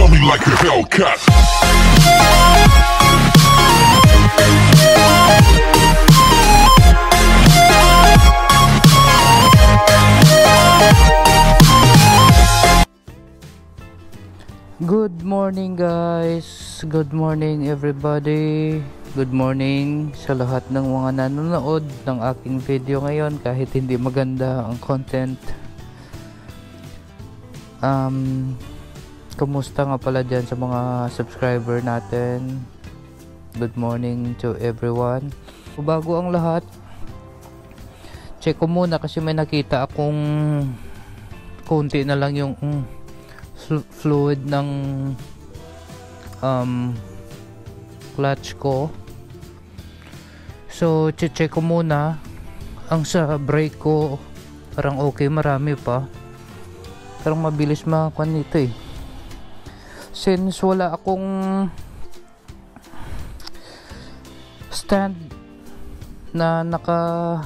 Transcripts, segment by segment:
Smell me like a Hellcat. Good morning guys, good morning everybody, good morning sa lahat ng mga nanonood ng aking video ngayon kahit hindi maganda ang content. Kumusta nga pala dyan sa mga subscriber natin? Good morning to everyone. Bago ang lahat, check ko muna kasi may nakita akong konti na lang yung fluid ng clutch ko. So check ko muna. Ang sa brake ko parang okay, marami pa, parang mabilis makakuha nito eh. Since wala akong stand na naka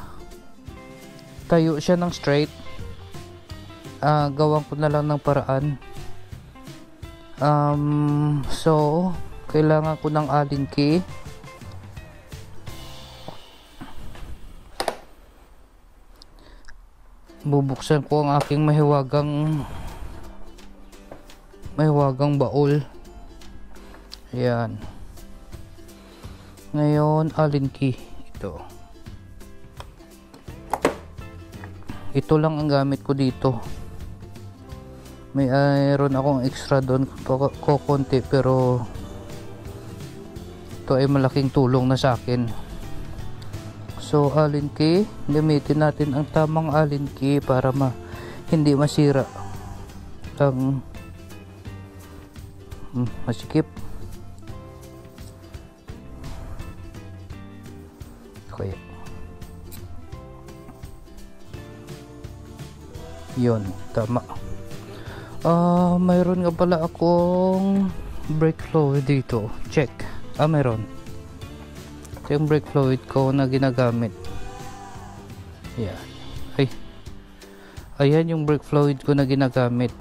tayo siya ng straight, gawan ko na lang ng paraan. So kailangan ko ng Allen key. Bubuksan ko ang aking mahiwagang baul. Ayan. Ngayon Allen key ito lang ang gamit ko dito. Mayroon akong extra doon konti, pero ito ay malaking tulong na sa akin. So Allen key, gamitin natin ang tamang Allen key para hindi masira ang masikip. Kaya yun, tama. Mayroon nga pala akong brake fluid dito. Check. Mayroon. Ito yung brake fluid ko na ginagamit. Ayan. Ayan yung brake fluid ko na ginagamit.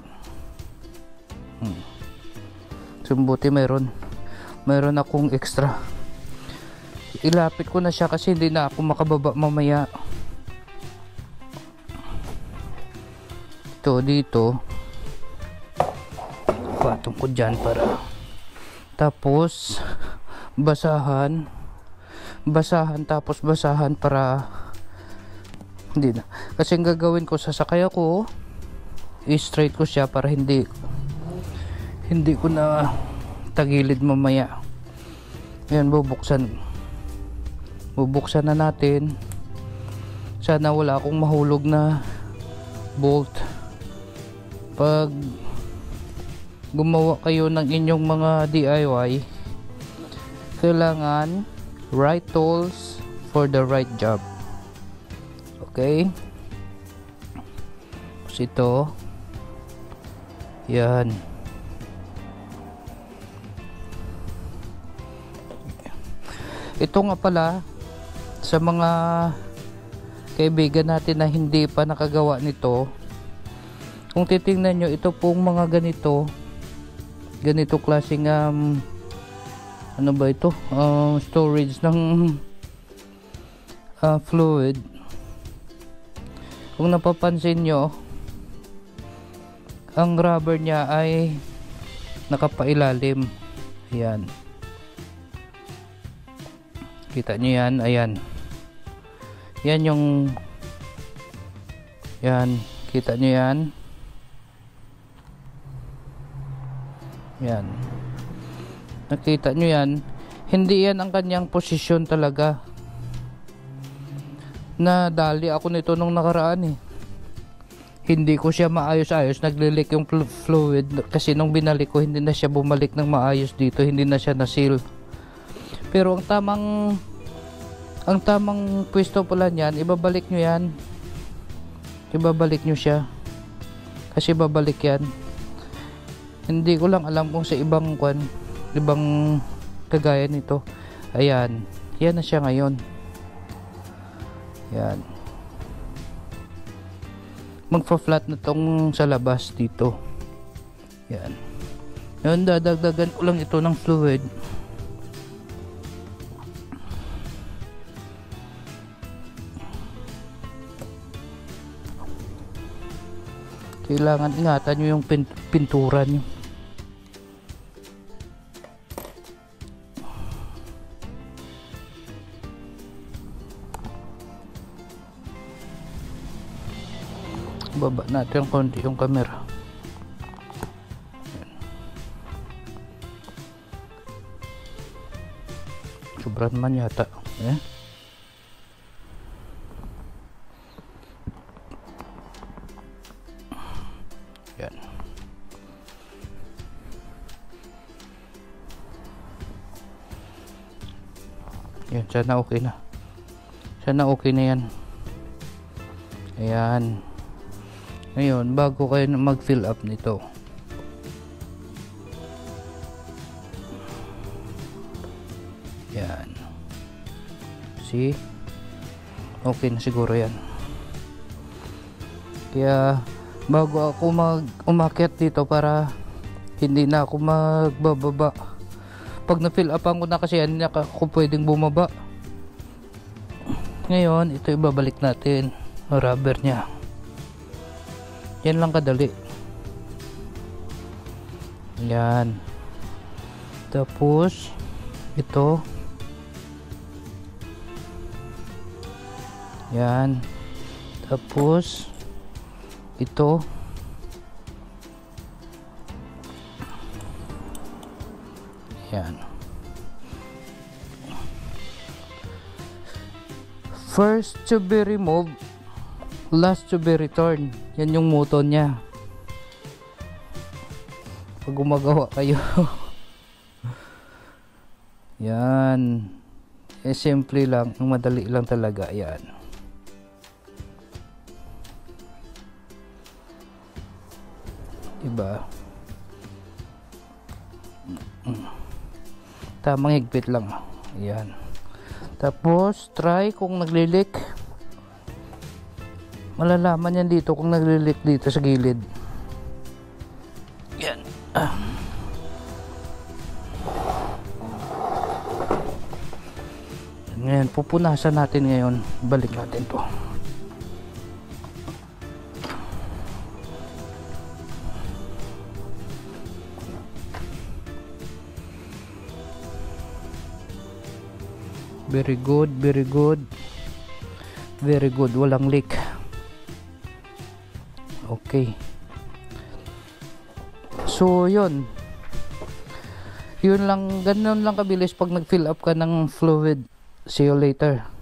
Sumbuti mayroon akong extra. Ilapit ko na siya kasi hindi na ako makababa mamaya. Ito dito. Patong ko dyan para tapos basahan tapos basahan para hindi na, kasi ang gagawin ko, sasakay ako, i-straight ko siya para hindi ko na tagilid mamaya. Ayan, bubuksan na natin. Sana wala akong mahulog na bolt pag gumawa kayo ng inyong mga DIY. Kailangan right tools for the right job. Okay, tapos ito, yan. Ito nga pala sa mga kaibigan natin na hindi pa nakagawa nito, kung titingnan nyo, ito pong mga ganito klaseng ano ba ito, storage ng fluid. Kung napapansin nyo, ang rubber niya ay nakapailalim. Ayan, kita nyo yan. Ayan, yan yung kita nyo yan. Yan, nakita nyo yan. Hindi yan ang kanyang posisyon talaga. Nadali ako nito nung nakaraan eh. Hindi ko siya maayos-ayos, naglilik yung fluid kasi nung binalik ko hindi na siya bumalik ng maayos dito, hindi na siya na-seal. Pero ang tamang pwesto pala niyan, ibabalik nyo yan. Ibabalik nyo siya kasi babalik yan. Hindi ko lang alam kung sa ibang kagaya nito. Ayan, yan na siya ngayon. Yan, magpa-flat na tong sa labas dito. Yan, Yun, dadagdagan ko lang ito ng fluid. Kailangan ingatan nyo yung pintura nyo. Baba natin konti yung camera. Sobrang man yata. Yan. Yan, sana okay na. Sana okay na yan. Ayan. Ngayon, bago kayo mag-fill up nito, yan. See? Okay na siguro yan. Kaya bago ako umakyat dito, para hindi na ako magbababa. Pag na-fill upan ko na, kasi hindi na ako pwedeng bumaba. Ngayon, ito ibabalik natin. Rubber nya. Yan lang kadali. Yan. Tapos ito. Yan. Tapos ito. Yan. First to be removed, last to be returned. Yan yung motto niya. Pag gumagawa kayo. Yan. Simple lang, madali lang talaga. Yan. Diba? Tamang higpit lang. Yan. Tapos try kung naglilik. Malalaman yan dito kung naglilik dito sa gilid. Yan. Ngayon, pupunasan natin ngayon. Balik natin to. Very good, very good. Very good, walang leak. Okay. So yun lang, ganun lang kabilis pag nag fill up ka ng fluid. See you later.